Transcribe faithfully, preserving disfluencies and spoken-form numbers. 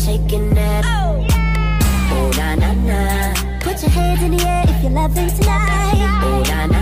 taking it. Oh na na na, put your hands in the air if you're loving tonight. Oh na na.